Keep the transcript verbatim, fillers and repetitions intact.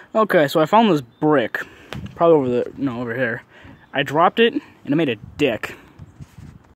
Okay, so I found this brick. Probably over the, no, over here. I dropped it, and it made a dick.